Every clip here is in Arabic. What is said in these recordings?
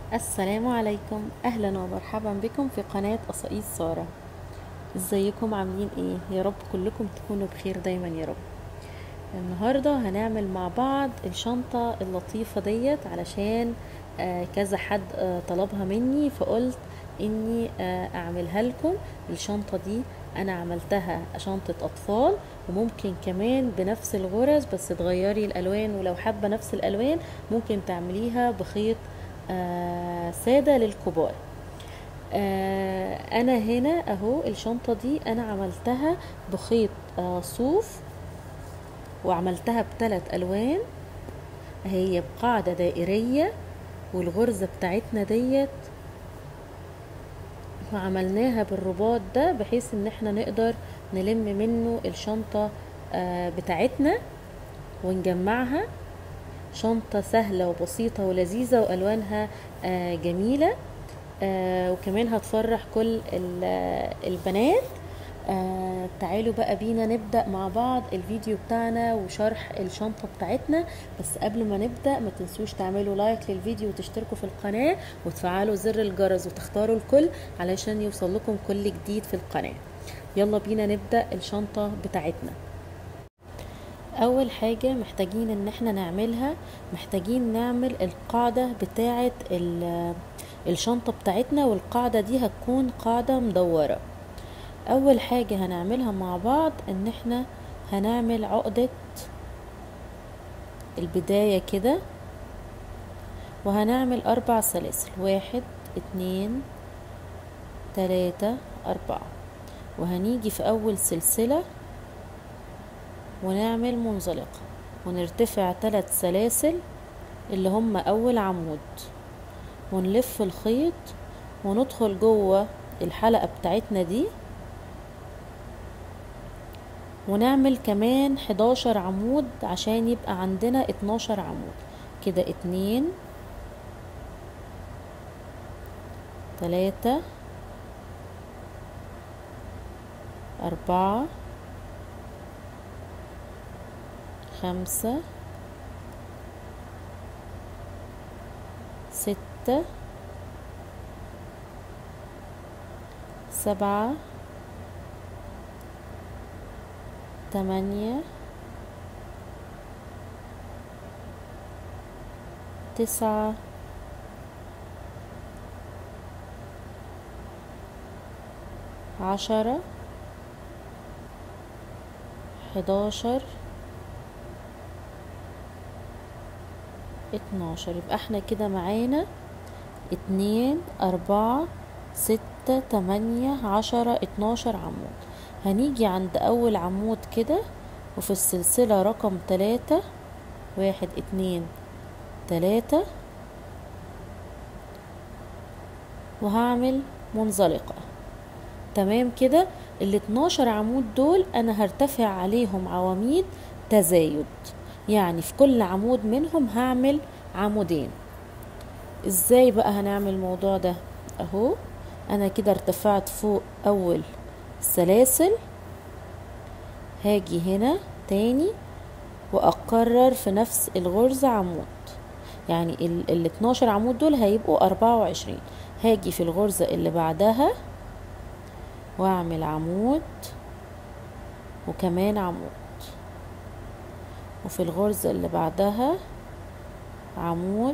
السلام عليكم، اهلا ومرحبا بكم في قناة قصائص سارة. ازيكم عاملين ايه؟ يا رب كلكم تكونوا بخير دايما يا رب. النهاردة هنعمل مع بعض الشنطة اللطيفة ديت علشان كذا حد طلبها مني، فقلت اني اعملها لكم. الشنطة دي انا عملتها شنطة اطفال، وممكن كمان بنفس الغرز بس تغيري الالوان، ولو حابة نفس الالوان ممكن تعمليها بخيط سادة للكبار. انا هنا اهو الشنطة دي انا عملتها بخيط صوف، وعملتها بثلاث الوان. هي بقاعدة دائرية، والغرزة بتاعتنا ديت وعملناها بالرباط ده بحيث ان احنا نقدر نلم منه الشنطة بتاعتنا ونجمعها. شنطة سهلة وبسيطة ولذيذة والوانها جميلة، وكمان هتفرح كل البنات. تعالوا بقى بينا نبدأ مع بعض الفيديو بتاعنا وشرح الشنطة بتاعتنا. بس قبل ما نبدأ ما تنسوش تعملوا لايك للفيديو وتشتركوا في القناة وتفعلوا زر الجرس وتختاروا الكل علشان يوصل لكم كل جديد في القناة. يلا بينا نبدأ الشنطة بتاعتنا. اول حاجة محتاجين ان احنا نعملها، محتاجين نعمل القاعدة بتاعة الشنطة بتاعتنا، والقاعدة دي هتكون قاعدة مدورة. اول حاجة هنعملها مع بعض ان احنا هنعمل عقدة البداية كده، وهنعمل 4 سلاسل، 1 2 3 4. وهنيجي في اول سلسلة ونعمل منزلقة ونرتفع 3 سلاسل اللي هم اول عمود، ونلف الخيط وندخل جوه الحلقة بتاعتنا دي، ونعمل كمان 11 عمود عشان يبقى عندنا 12 عمود كده. 2 3 4 5 6 7 8 9 10 11 12. يبقى احنا كده معانا 2 4 6 8 10 12 عمود. هنيجي عند اول عمود كده وفي السلسلة رقم 3، 1 2 3، وهعمل منزلقة. تمام كده. ال12 عمود دول انا هرتفع عليهم عواميد تزايد، يعني في كل عمود منهم هعمل عمودين. ازاي بقى هنعمل الموضوع ده؟ اهو انا كده ارتفعت فوق اول سلاسل، هاجي هنا تاني واكرر في نفس الغرزة عمود، يعني ال 12 عمود دول هيبقوا 24. هاجي في الغرزة اللي بعدها واعمل عمود وكمان عمود، وفي الغرزة اللي بعدها عمود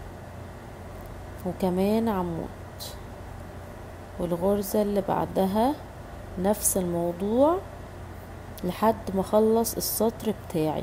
وكمان عمود، والغرزة اللي بعدها نفس الموضوع لحد ما اخلص السطر بتاعي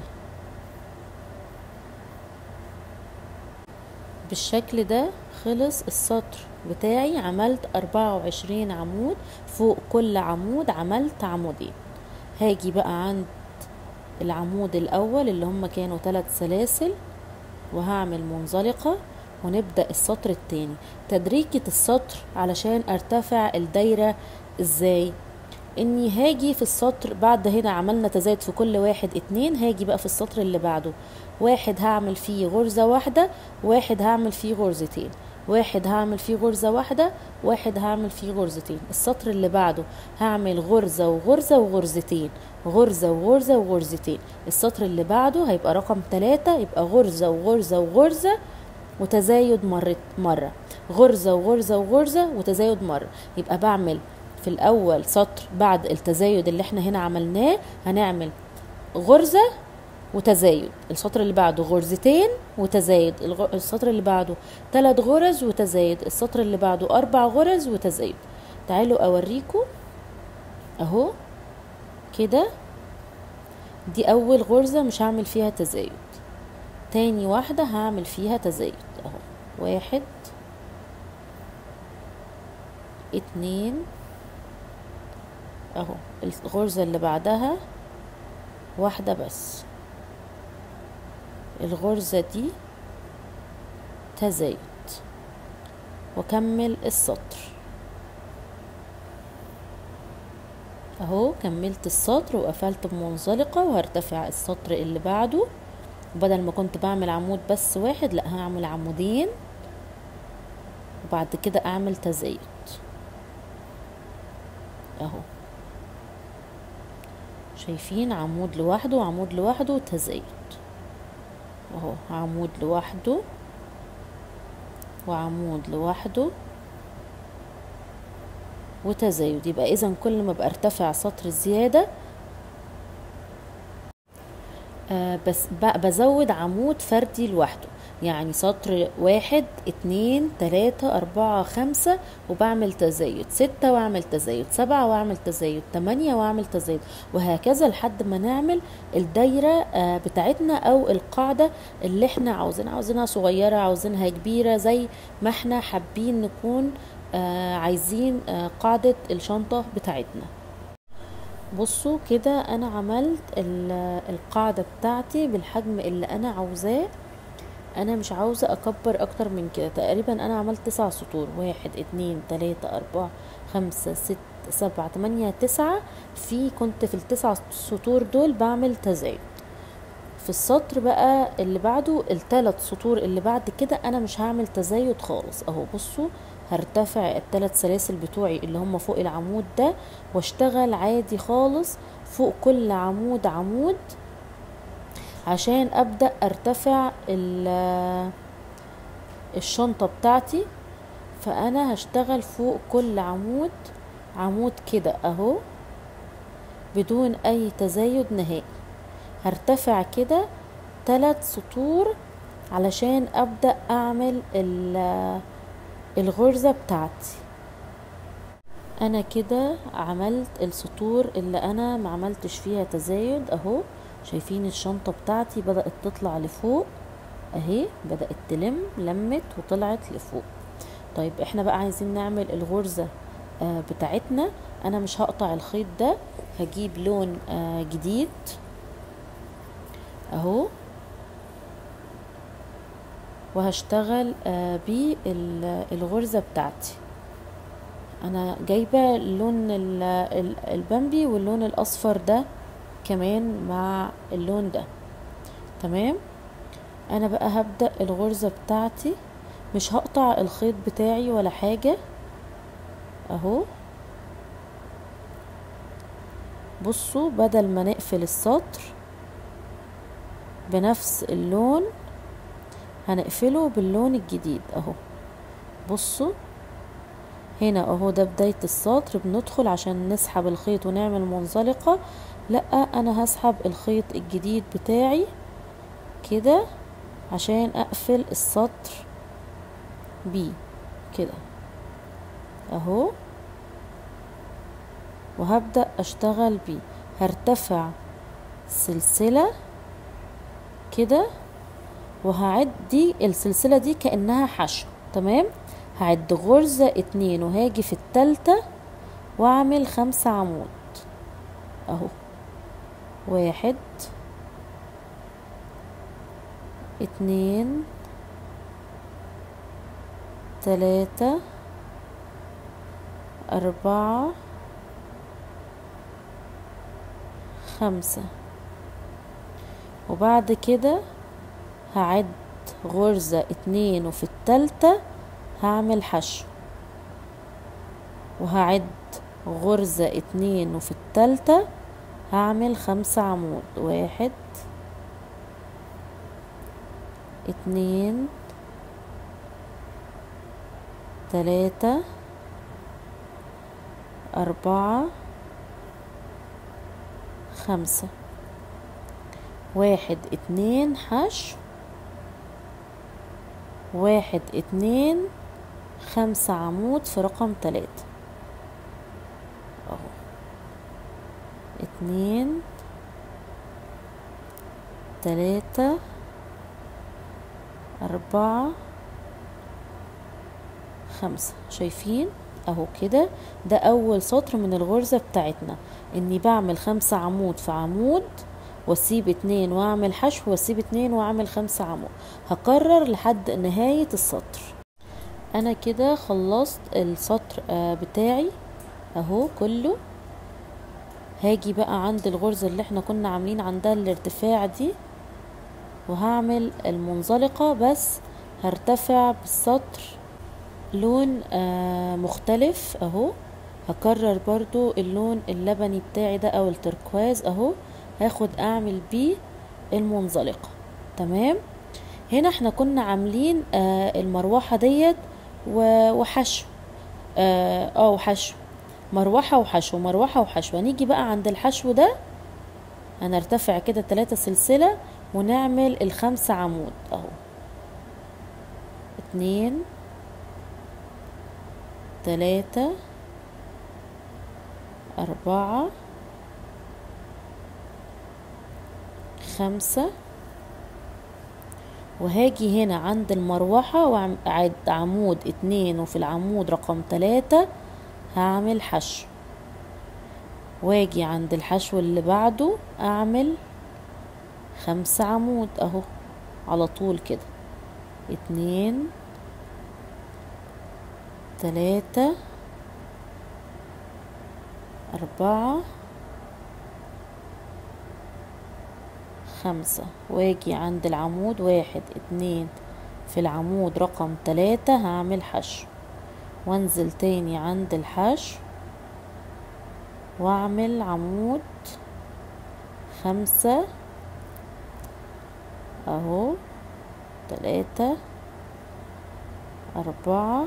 بالشكل ده. خلص السطر بتاعي، عملت 24 عمود، فوق كل عمود عملت عمودين. هاجي بقى عند العمود الاول اللي هم كانوا 3 سلاسل وهعمل منزلقة، ونبدأ السطر التاني. تدريجة السطر علشان ارتفع الدايرة ازاي؟ اني هاجي في السطر بعد هنا عملنا تزايد في كل 1 2، هاجي بقى في السطر اللي بعده 1 هعمل فيه غرزة واحدة، 1 هعمل فيه غرزتين، 1 هعمل فيه غرزة واحدة، 1 هعمل فيه غرزتين. السطر اللي بعده هعمل غرزة وغرزة وغرزتين، غرزة وغرزة وغرزتين. السطر اللي بعده هيبقى رقم 3، يبقى غرزة وغرزة وغرزة وتزايد مرة، غرزة وغرزة وغرزة وتزايد مرة. يبقى بعمل في الأول سطر بعد التزايد اللي احنا هنا عملناه هنعمل غرزة وتزايد، السطر اللي بعده غرزتين وتزايد، السطر اللي بعده 3 غرز وتزايد، السطر اللي بعده 4 غرز وتزايد. تعالوا اوريكم اهو كده. دي اول غرزة مش هعمل فيها تزايد، تاني واحدة هعمل فيها تزايد اهو، 1 2 اهو. الغرزة اللي بعدها واحدة بس، الغرزة دي تزايد، وكمل السطر اهو. كملت السطر وقفلت بمنزلقة، وهرتفع السطر اللي بعده، بدل ما كنت بعمل عمود بس واحد لا هعمل عمودين، وبعد كده اعمل تزايد اهو. شايفين عمود لوحده وعمود لوحده وتزايد اهو، عمود لوحده وعمود لوحده وتزايد. يبقى اذا كل ما برتفع سطر زيادة بس بزود عمود فردي لوحده، يعني سطر 1 2 3 4 5 وبعمل تزايد، 6 واعمل تزايد، 7 واعمل تزايد، 8 واعمل تزايد، وهكذا لحد ما نعمل الدايرة بتاعتنا او القاعدة اللي احنا عاوزينها صغيرة، عاوزينها كبيرة، زي ما احنا حابين نكون عايزين قاعدة الشنطة بتاعتنا. بصوا كده انا عملت القاعدة بتاعتي بالحجم اللي انا عاوزاه، انا مش عاوزة اكبر اكتر من كده. تقريبا انا عملت 9 سطور، 1 2 3 4 5 6 7 8 9. كنت في ال9 سطور دول بعمل تزايد. في السطر بقى اللي بعده ال3 سطور اللي بعد كده انا مش هعمل تزايد خالص اهو. بصوا هرتفع ال3 سلاسل بتوعي اللي هم فوق العمود ده، واشتغل عادي خالص فوق كل عمود عمود عشان ابدأ ارتفع الشنطة بتاعتي. فانا هشتغل فوق كل عمود عمود كده اهو بدون اي تزايد نهائي. هرتفع كده 3 سطور علشان ابدأ اعمل الغرزة بتاعتي. انا كده عملت السطور اللي انا ما عملتش فيها تزايد اهو. شايفين الشنطة بتاعتي بدأت تطلع لفوق اهي، بدأت لمت وطلعت لفوق. طيب احنا بقى عايزين نعمل الغرزة بتاعتنا. انا مش هقطع الخيط ده، هجيب لون جديد اهو، وهشتغل بيه الغرزة بتاعتي. انا جايبة اللون البامبي واللون الاصفر ده كمان مع اللون ده، تمام. انا بقى هبدأ الغرزة بتاعتي، مش هقطع الخيط بتاعي ولا حاجة اهو. بصوا بدل ما نقفل السطر بنفس اللون هنقفله باللون الجديد اهو. بصوا هنا اهو ده بداية السطر، بندخل عشان نسحب الخيط ونعمل منزلقة. لا انا هسحب الخيط الجديد بتاعي كده عشان اقفل السطر بيه كده اهو، وهبدأ اشتغل بيه. هرتفع سلسلة كده، وهعد دي السلسلة دي كأنها حشو، تمام. هعد غرزة 2 وهاجي في التالتة واعمل 5 عمود اهو، 1 2 3 4 5. وبعد كده هعد غرزة 2 وفي التالتة هعمل حشو، وهعد غرزة 2 وفي التالتة هعمل 5 عمود، 1 2 3 4 5 1 2 حشو 1 2 5 عمود في رقم 3 اهو 2 3 4 5. شايفين اهو كده؟ ده اول سطر من الغرزة بتاعتنا، اني بعمل 5 عمود في عمود واسيب 2 واعمل حشو واسيب 2 واعمل 5 عمود. هكرر لحد نهاية السطر. انا كده خلصت السطر بتاعي اهو كله. هاجي بقى عند الغرزة اللي احنا كنا عاملين عندها الارتفاع دي، وهعمل المنزلقة، بس هرتفع بالسطر لون مختلف اهو. هكرر برضو اللون اللبني بتاعي ده او التركواز اهو، هاخد اعمل بيه المنزلقة. تمام. هنا احنا كنا عاملين المروحة ديت وحشو وحشو، مروحة وحشو، مروحة وحشو. هنيجي بقى عند الحشو ده هنرتفع كده 3 سلسلة ونعمل ال5 عمود اهو. 2 3 4 5. وهاجي هنا عند المروحة واعد عمود 2، وفي العمود رقم 3 هعمل حشو، واجي عند الحشو اللي بعده اعمل 5 عمود اهو على طول كده. 2 3 4 5. واجي عند العمود 1 2، في العمود رقم 3 هعمل حشو، وانزل تاني عند الحشو واعمل عمود 5 اهو. 3 4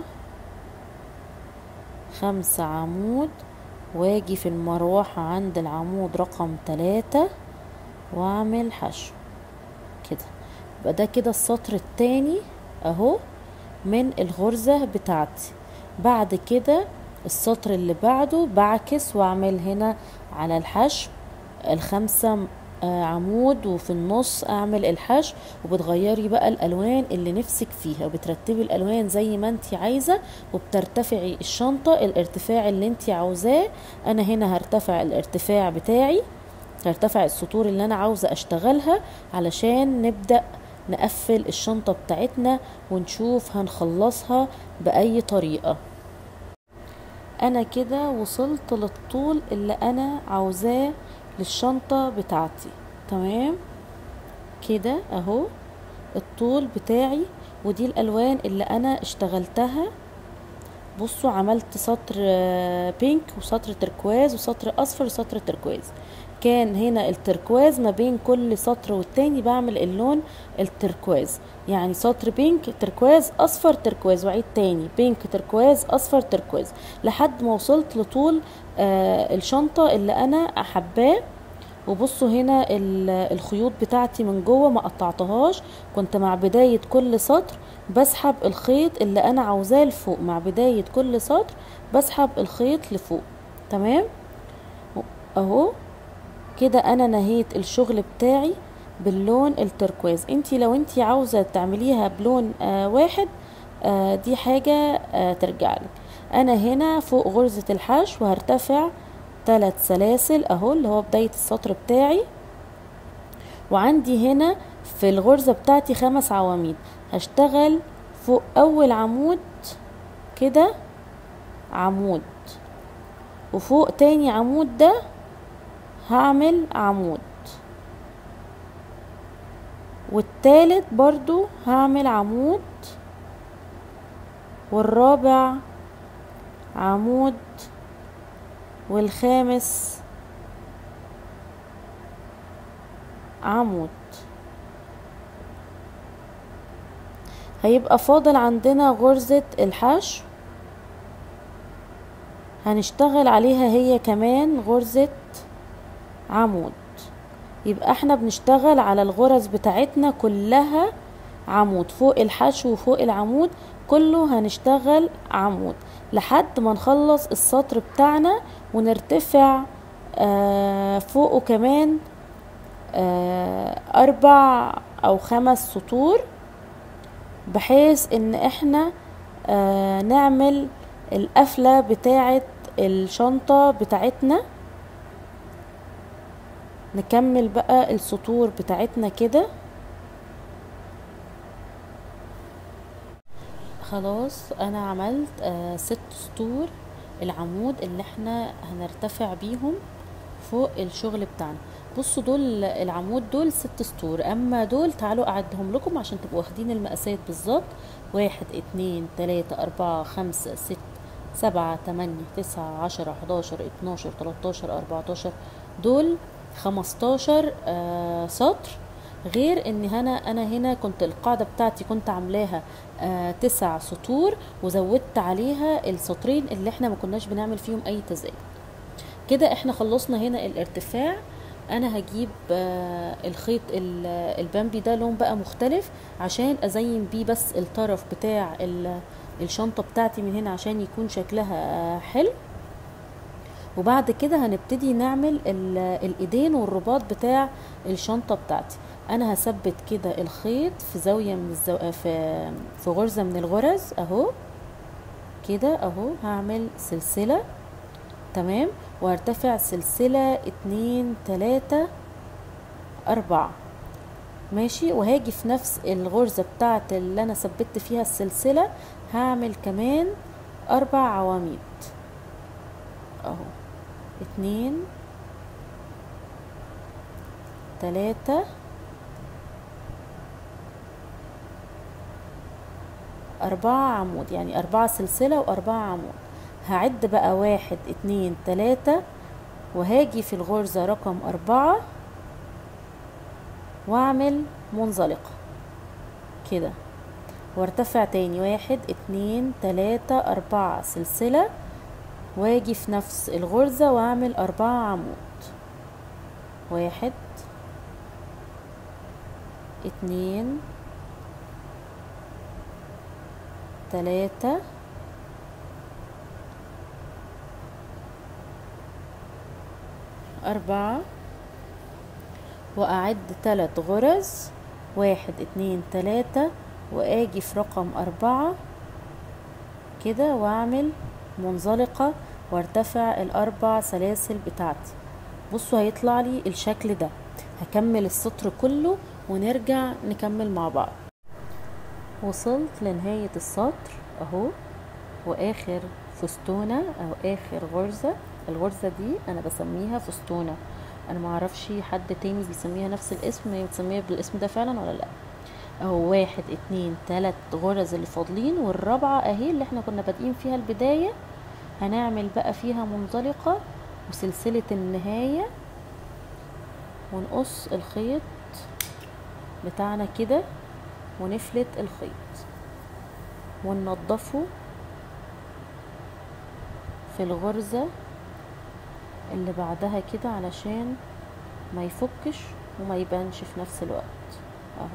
5 عمود، واجي في المروحة عند العمود رقم 3 واعمل حشو كده. يبقى ده كده السطر التاني اهو من الغرزة بتاعتي. بعد كده السطر اللي بعده بعكس واعمل هنا على الحشو ال5 عمود، وفي النص اعمل الحشو. وبتغيري بقى الالوان اللي نفسك فيها، وبترتبي الالوان زي ما انت عايزة، وبترتفعي الشنطة الارتفاع اللي انت عاوزاه. انا هنا هرتفع الارتفاع بتاعي، هرتفع السطور اللي انا عاوزة اشتغلها علشان نبدأ نقفل الشنطة بتاعتنا ونشوف هنخلصها بأي طريقة. انا كده وصلت للطول اللي انا عاوزاه للشنطة بتاعتي. تمام كده اهو الطول بتاعي، ودي الالوان اللي انا اشتغلتها. بصوا عملت سطر بينك وسطر تركواز وسطر اصفر وسطر تركواز. كان هنا التركواز ما بين كل سطر والتاني بعمل اللون التركواز، يعني سطر بينك تركواز اصفر تركواز، وعيد تاني بينك تركواز اصفر تركواز، لحد ما وصلت لطول الشنطة اللي انا حباه. وبصوا هنا الخيوط بتاعتي من جوه ما قطعتهاش، كنت مع بداية كل سطر بسحب الخيط اللي انا عاوزاه لفوق، مع بداية كل سطر بسحب الخيط لفوق. تمام اهو كده انا نهيت الشغل بتاعي باللون التركواز. انتي لو انتي عاوزة تعمليها بلون واحد دي حاجة ترجعلك. انا هنا فوق غرزة الحشو وهرتفع 3 سلاسل اهو اللي هو بداية السطر بتاعي، وعندي هنا في الغرزة بتاعتي 5 عواميد. هشتغل فوق اول عمود كده عمود، وفوق تاني عمود ده هعمل عمود، والتالت برضو هعمل عمود، والرابع عمود، والخامس عمود. هيبقى فاضل عندنا غرزة الحشو هنشتغل عليها هي كمان غرزة عمود. يبقى احنا بنشتغل على الغرز بتاعتنا كلها عمود، فوق الحشو وفوق العمود كله هنشتغل عمود لحد ما نخلص السطر بتاعنا ونرتفع فوقه كمان 4 أو 5 سطور، بحيث ان احنا نعمل القفلة بتاعة الشنطة بتاعتنا. نكمل بقى السطور بتاعتنا كده. خلاص انا عملت 6 سطور العمود اللي احنا هنرتفع بيهم فوق الشغل بتاعنا. بصوا دول العمود دول 6 سطور، اما دول تعالوا اعدهم لكم عشان تبقوا واخدين المقاسات بالظبط. 1 2 3 4 5 6 7 8 9 10 11 12 13 14 دول 15 سطر. غير ان انا هنا كنت القاعدة بتاعتي كنت عاملاها 9 سطور وزودت عليها السطرين اللي احنا ما كناش بنعمل فيهم اي تزايد. كده احنا خلصنا هنا الارتفاع. انا هجيب الخيط البامبي ده لون بقى مختلف عشان ازين بيه بس الطرف بتاع الشنطة بتاعتي من هنا عشان يكون شكلها حلو. وبعد كده هنبتدي نعمل الايدين والرباط بتاع الشنطة بتاعتي. انا هثبت كده الخيط في زاوية من في غرزة من الغرز اهو كده اهو. هعمل سلسلة تمام وهرتفع سلسلة 2 3 4 ماشي. وهاجي في نفس الغرزة بتاعت اللي انا ثبت فيها السلسلة هعمل كمان 4 عواميد اهو. 2 3 4 عمود، يعني 4 سلسلة و4 عمود. هعد بقى 1 2 3 وهاجي في الغرزة رقم 4 واعمل منزلقة كده وارتفع تاني 1 2 3 4 سلسلة واجي في نفس الغرزة واعمل 4 عمود. 1 2 3 4 واعد 3 غرز 1 2 3 واجي في رقم 4 كده واعمل منزلقة وارتفع ال4 سلاسل بتاعتي. بصوا هيطلع لي الشكل ده. هكمل السطر كله ونرجع نكمل مع بعض. وصلت لنهاية السطر اهو واخر فستونة او اخر غرزة. الغرزة دي انا بسميها فستونة، انا معرفش حد تاني بيسميها نفس الاسم، هي بتسميها بالاسم ده فعلا ولا لا. اهو 1 2 3 غرز اللي فاضلين والرابعة اهي اللي احنا كنا بادئين فيها البداية هنعمل بقى فيها منزلقة وسلسلة النهاية ونقص الخيط بتاعنا كده ونفلت الخيط وننضفه في الغرزة اللي بعدها كده علشان ما يفكش وما يبانش في نفس الوقت اهو.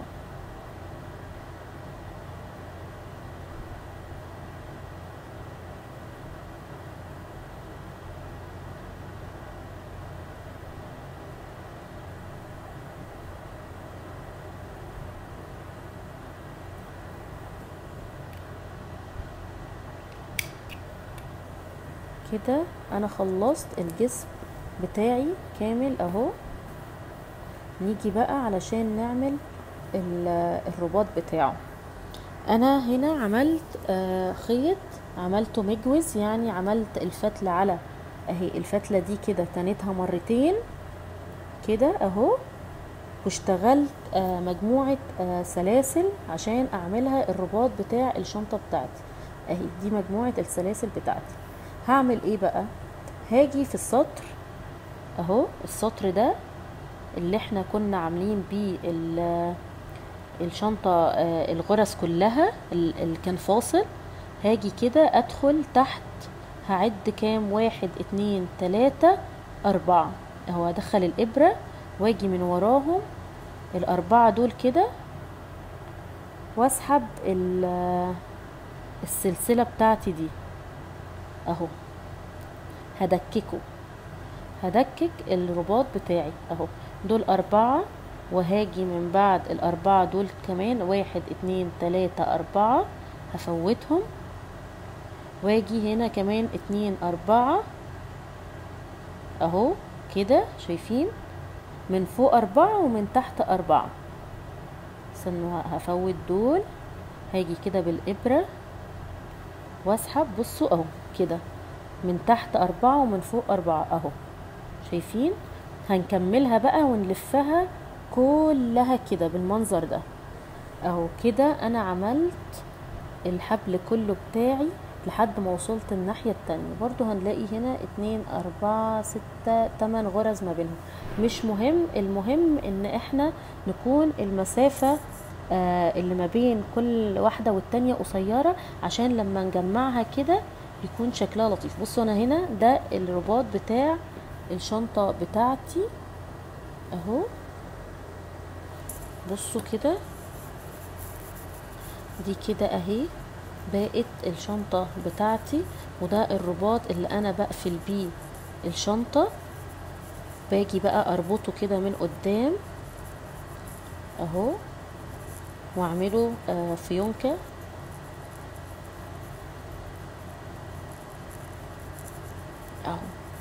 كده انا خلصت الجسم بتاعي كامل اهو. نيجي بقى علشان نعمل الرباط بتاعه. انا هنا عملت خيط عملته مجوز، يعني عملت الفتلة على اهي الفتلة دي كده تنتها مرتين كده اهو، واشتغلت مجموعة سلاسل عشان اعملها الرباط بتاع الشنطة بتاعتي اهي. دي مجموعة السلاسل بتاعتي. هعمل ايه بقى؟ هاجي في السطر اهو، السطر ده اللي احنا كنا عاملين بيه الشنطة الغرز كلها اللي كان فاصل. هاجي كده ادخل تحت هعد كام، 1 2 3 4 اهو. هدخل الابرة واجي من وراهم الاربعة دول كده، واسحب السلسلة بتاعتي دي اهو. هدكك الرباط بتاعي اهو، دول 4 وهاجي من بعد الاربعة دول كمان 1 2 3 4 هفوتهم، واجي هنا كمان 2 4 اهو كده، شايفين من فوق 4 ومن تحت 4. استنوا هفوت دول، هاجي كده بالابرة واسحب، بصوا اهو كده من تحت 4 ومن فوق 4 اهو، شايفين. هنكملها بقى ونلفها كلها كده بالمنظر ده اهو. كده انا عملت الحبل كله بتاعي لحد ما وصلت الناحية التانية. برضو هنلاقي هنا 2 4 6 8 غرز ما بينهم، مش مهم، المهم ان احنا نكون المسافة اللي ما بين كل واحدة والتانية قصيرة، عشان لما نجمعها كده يكون شكلها لطيف. بصوا انا هنا ده الرباط بتاع الشنطة بتاعتي اهو، بصوا كده، دي كده اهي بقت الشنطة بتاعتي. وده الرباط اللي انا بقفل بيه الشنطة. باجي بقى اربطه كده من قدام اهو، واعمله فيونكة اهو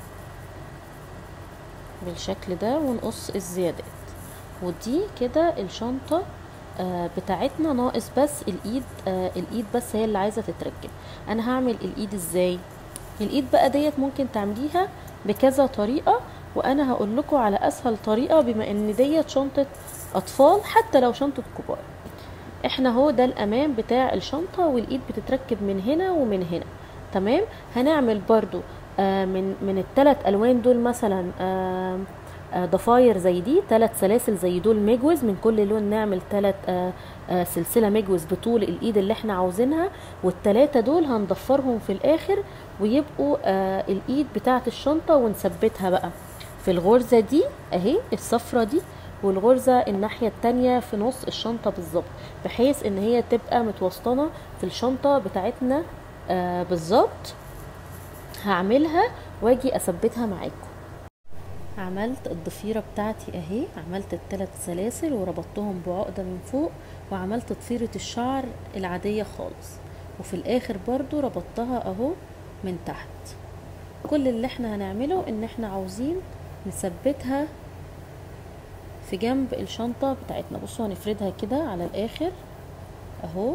بالشكل ده، ونقص الزيادات. ودي كده الشنطة بتاعتنا. ناقص بس الايد، الايد بس هي اللي عايزة تتركب. انا هعمل الايد ازاي؟ الايد بقى ديت ممكن تعمليها بكذا طريقة، وانا هقول لكم على اسهل طريقة، بما ان ديت شنطة اطفال حتى لو شنطة كبار. احنا هو ده الامام بتاع الشنطة، والايد بتتركب من هنا ومن هنا، تمام. هنعمل برضو من الثلاث الوان دول مثلا ضفاير زي دي، 3 سلاسل زي دول مجوز، من كل لون نعمل 3 سلسلة مجوز بطول الايد اللي احنا عاوزينها، والثلاثة دول هنضفرهم في الاخر ويبقوا الايد بتاعت الشنطة، ونثبتها بقى في الغرزة دي اهي الصفرة دي، والغرزة الناحية التانية في نص الشنطة بالظبط، بحيث ان هي تبقى متوسطنة في الشنطة بتاعتنا بالظبط. هعملها واجي اثبتها معاكم. عملت الضفيرة بتاعتي اهي، عملت ال3 سلاسل وربطتهم بعقدة من فوق، وعملت ضفيرة الشعر العادية خالص، وفي الاخر برضو ربطتها اهو من تحت. كل اللي احنا هنعمله ان احنا عاوزين نثبتها في جنب الشنطة بتاعتنا. بصوا هنفردها كده على الاخر اهو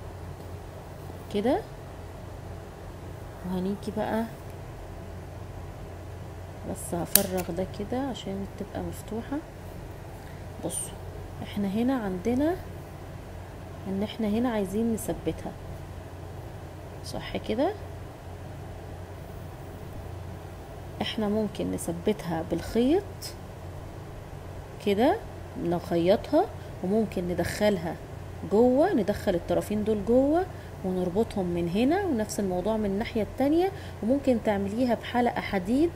كده، وهنيجي بقى بس هفرغ ده كده عشان تبقى مفتوحة. بصوا احنا هنا عندنا ان احنا هنا عايزين نثبتها صح كده. احنا ممكن نثبتها بالخيط كده، نخيطها، وممكن ندخلها جوه، ندخل الطرفين دول جوه ونربطهم من هنا، ونفس الموضوع من الناحية التانية. وممكن تعمليها بحلقة حديد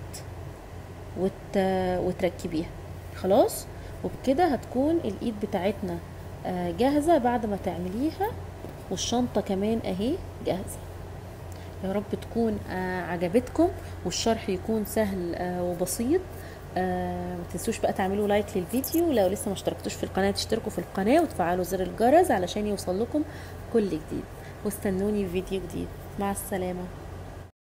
وتركبيها خلاص. وبكده هتكون الايد بتاعتنا جاهزة بعد ما تعمليها، والشنطة كمان اهي جاهزة. يا رب تكون عجبتكم والشرح يكون سهل وبسيط. ما تنسوش بقى تعملوا لايك للفيديو، لو لسه ما اشتركتوش في القناة تشتركوا في القناة وتفعلوا زر الجرس علشان يوصل لكم كل جديد، واستنوني في فيديو جديد. مع السلامة.